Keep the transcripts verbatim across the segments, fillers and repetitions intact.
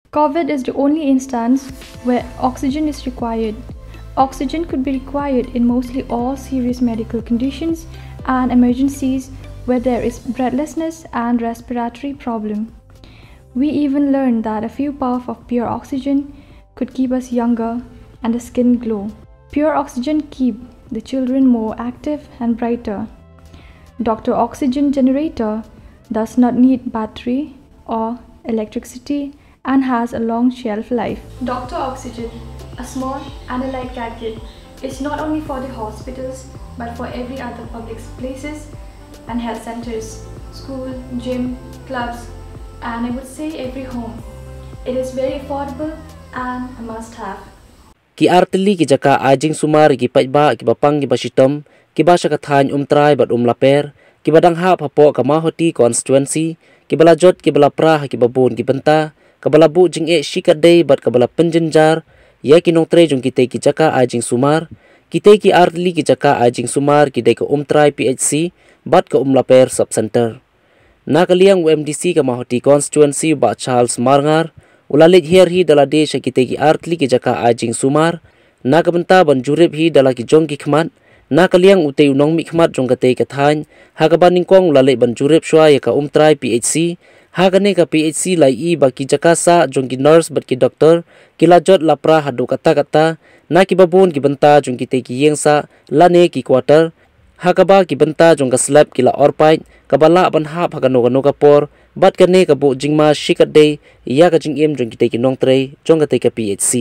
COVID is the only instance where oxygen is required. Oxygen could be required in mostly all serious medical conditions and emergencies where there is breathlessness and respiratory problem. We even learned that a few puffs of pure oxygen could keep us younger and the skin glow. Pure oxygen keep the children more active and brighter. Doctor Oxygen generator does not need battery or electricity and has a long shelf life. Doctor Oxygen, a small and a light gadget, is not only for the hospitals but for every other public places and health centers, school, gym, clubs, and I would say every home. It is very affordable and a must-have. Ki artili ki jaka ajing sumar ki paitba ki bapang ki basitom ki basa kathan umtrai bat umlaper ki badang hap hapo ka mahoti constituency ki balajot ki balapra ki babun ki benta ka balabu jing e shikadei bat ka bala penjenjar ya ki nongtre jong ki te ki jaka ajing sumar ki te ki artili ki jaka ajing sumar ki dei ka umtrai P H C bat ka umlaper sub center nakaliang U M D C ka mahoti constituency ba Charles Marngar ulalit hier hi dala de shakite ki artli ki jaka ajing sumar nakabenta ban jurib hi dala ki jong ki khmat nakaliang ute unong mi khmat jong kate ka thain hagaban ningkong ulalit ban jurib shwa ya ka umtrai P H C hagane ka P H C lai i ba ki jaka sa jong ki nurse bat ki doctor ki lajot lapra hadu kata kata na ki babun ki benta jong kite ki yengsa lane ki quarter hakaba ki benta jong ka slab ki la orpai kabala ban hap hagano gano kapor bat kane ka bu jingma shikat day ya ka jing em jong kite ki nong tre jong kate ka P H C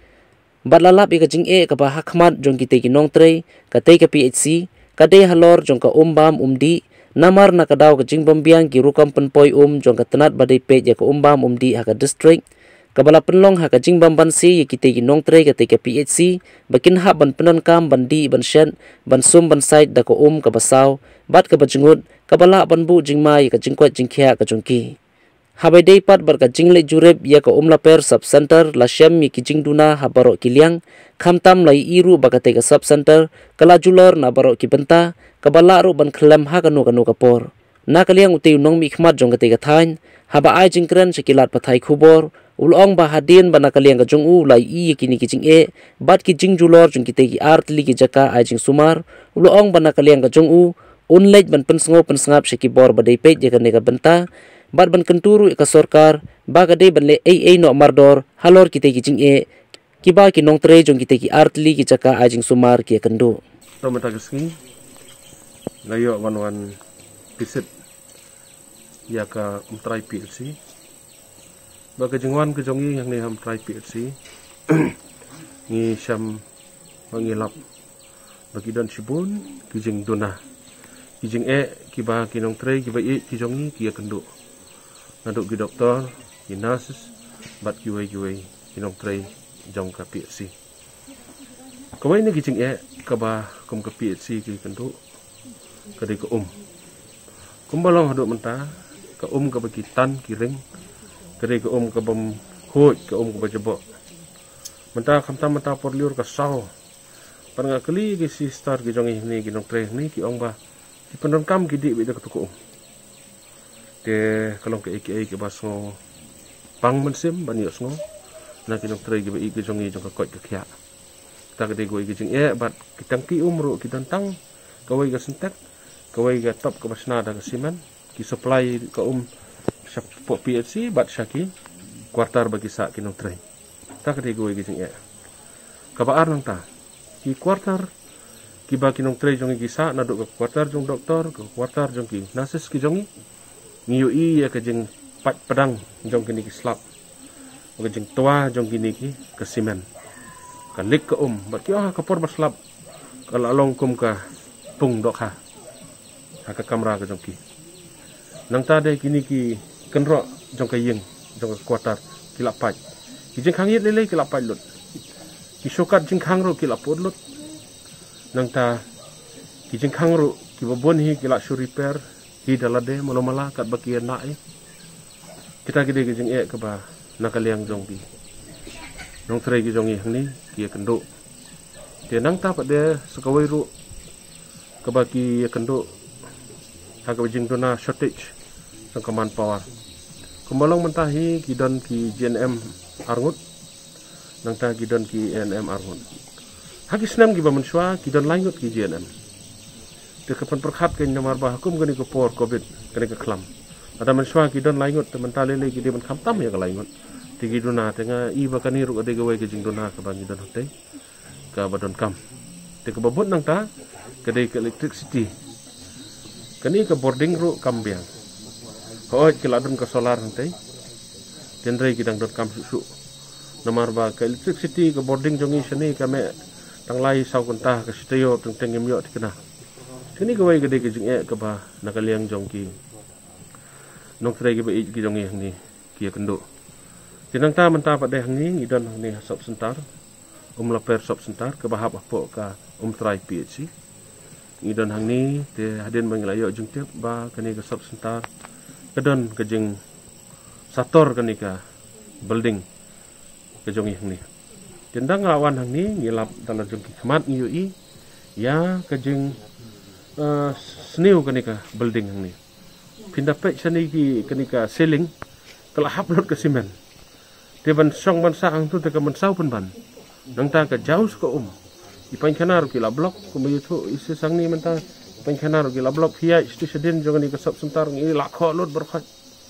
bat lalap ka jing e ka ba hakmat jong kite ki nong tre ka te ka P H C ka de halor jong ka umbam umdi namar na kadaw ka jing bambiang ki rukam penpoi um jong ka tenat badai pe ya ka umbam umdi ha ka district kabala penlong ha ka jing bamban si ya kite ki nong tre ka te ka P H C bakin ha ban penan kam bandi ban shen ban sum ban side da ko um ka basaw bat ka bajungut kabala ban bu jingma ya ka jingkwat jingkhya ka jongki habai dei pat bar ka jingle jureb ya ka umla per sub center la shem mi ki jingduna ha baro kiliang khamtam lai iru bakate ka sub center kala julor na baro ki benta kabala ro ban khlem ha kanu kanu kapor na kaliang uti nong mi khmat jong kate ka thain haba ai jingkran sekilat pathai khubor ulong ba hadin bana kaliang ka jong u lai i kini ki jing e bat ki jing julor jong kite ki artli ki jaka ai jing sumar ulong bana kaliang ka jong u unlej ban pensngo pensngap sheki bor badai pet ya kane ka benta bat ban kenturu ka sorkar ba gade ban le ai ai no mardor halor kite ki jing e ki ba ki nong tre jong kite ki artli ki jaka ai jing sumar ki kendo Ramata gesni layo wan wan pisit ya ka umtrai P H C ba ka jingwan ka jongi yang ni ham trai P H C ni syam mangilap bagi dan sibun ki jing dona ki jing e ki ba ki nong tre ki ba e ki jongi ki kendo naduk ki doktor ki nurses bat ki wei ki wei ki nong tre jong ka P H C kawai ni ki jing e ka ba kum ka P H C ki kendo ka de ko um kum balong haduk menta ka um ka bagi tan ki ring ka de ko um ka bam hoj ka um ka ba jebok menta khamta menta por liur ka saw paranga kali ki si star ki jongi ni ki nong tre ni ki ong ba ki pendon kam ki di be ka ko ke kalong ke iki ke baso pang mensim ban yo sngo na ki nong tre ki ba iki jongi jong ka koi ka khya ta ka de go iki jing e bat ki tang ki umru ki tantang kawai ka sentek kawai ka top ka basna da ka siman ki supply ka um sa P H C bat syaki kuartar bagi sa ki nong tre ta ka de go iki jing e ka ba ar nang ta ki kuartar ki ba ki nong tre jong ki sa na do ka kuartar jong doktor ka kuartar jong ki nurses ki jongi ngiyo i ya ka jing pat pedang jong kini ki slap ka jing tua jong kini ki ka simen ka lik ka um bat ki ah ka por ba slap ka lalong kum ka pung dok ha ha ka kamera ka jong ki nang ta de kini ki kenro jong ka yeng jong ka kuartar ki la pat ki jing khang yet le le ki la pat lut ki shokat jing khang ro ki la pot lut nang ta ki jing khang ro ki babon hi ki la shu repair hi dalade monomala kat bakian nai kita gede ki jing e ka ba nakaliang jong ki nong tre ki jong i hang ni ki kendo te nang ta pa de sakawai ru ka ba ki kendo ha ka jing dona shortage sang kaman power Kumbalong mentahi kidon ki J N M Arngut, nang ta kidon ki N M Arngut. Hagis nam ki bamenswa kidon langut ki J N M. Dekapan perkhat ke nomor bahakum gani ko por covid gani ke klam. Ada menswa kidon langut teman talele ki deman khamtam ya ke langut. Tigi duna tenga iba kani ru ade gawe ke jing duna ke bangi don hote ka badon kam. Te ke babut nang ta ke de ke electricity. Kani ke boarding ru kambiang. Oh, kiladun ke solar nanti, genre kita dot kam susu, nomor ba ke electricity ke boarding jongi sini kami tang lai sau kuntah ke stereo tang tengem yo dikena. Kini kawai gede ke jeng ke ba nakaliang jongki, nong tray ke ba ik ke jongi ni kia kendo. Tinang ta mentah pada hang ni idan hang ni sop sentar, um laper sop sentar ke bahap apa ka um tray P H C. Idan hang ni te hadin mengilayo jeng tiap ba kini ke sop sentar. Kedon kejeng sator kenika building kejong yang ni. Tendang lawan hang ni ngilap dalam jengki kemat ngiyui ya kejeng uh, seniu kenika building hang ni. Pindah pek seni ki kenika ceiling kelah upload ke simen. Deban song ban saang tu teka mensau pun ban. Nang ta ke jauh ke um. Ipan kanar kila blok kumayu tu isi sang ni mentah. Pengkanar gila blok via stesen jangan di kesop sentar ngi lakho lot berkhat.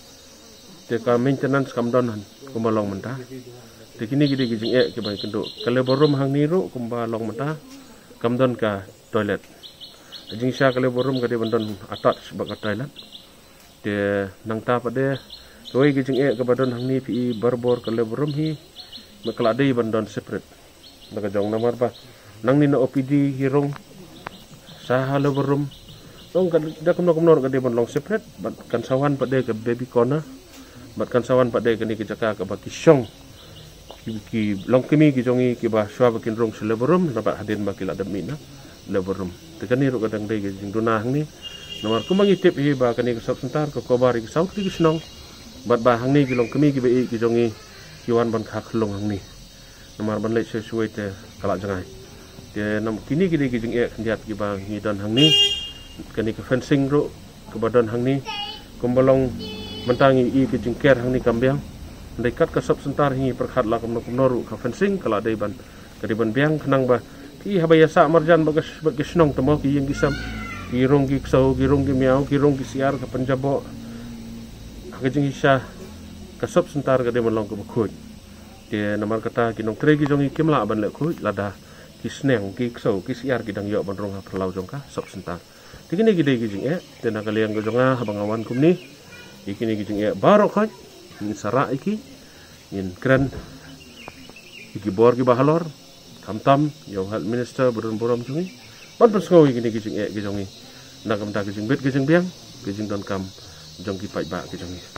Teka maintenance kam donan kumbalong mentah. Tekini gidi gijing e ke bai kendo. Kale borum hang niru kumbalong mentah kam don ka toilet. Jing sya kale borum ka de bandon atat sebab toilet. De nang ta pade koi gijing e ke badon hang ni pi barbor kale borum hi meklade bandon separate. Daga jong nomor ba. Nang ni no O P D hirong sah lo berum, dong dah kumno kumno ke dia long separate, bat kan sawan pada ke baby corner, bat kan sawan pada ke ni ke jaka ke baki syong, ki long kemi ki jongi ki bah shwa bakin rong sele berum, dapat hadin baki la demina le berum. Tekan ni ro kadang dei ke jing dunah ni, nomor kumangi tip hi ba kani ke sop sentar ke kobari ke saut ki snong, bat bah hang ni ki long kemi ki bai ki jongi ki wan ban khak long hang ni, nomor ban le sesuai te kalak jangai. Dia nam kini kini kijing e kendiat ki bang ngidon hang ni kani ke fencing ro ke badan hang ni kumbalong mentangi i kijing ker hang ni kambiang dekat ke sop sentar hingi perkhat la kumno kumno ru ke fencing kala dai ban kadi ban biang kenang ba ki habaya sa marjan bagas bagas snong temo ki yang gisam ki rong ki ksau ki rong ki miau ki rong ki siar ke penjabo kijing isa ke sop sentar ke de melong ke bekut dia namar kata kinong tre ki jongi kimla ban le khut lada ki sneng ki ksau ki siar ki dang yo ban rong ha perlau jongka sop sentar tikini gide gijing e tena kaliang gojonga habangawan kumni ikini gijing e barok khaj ni sara iki in kran iki bor ki bahalor tam-tam yo health minister burun borom jungi ban persgo ikini gijing e gijongi nakam ta gijing bet gijing biang gijing don kam jong ki pai ba gijongi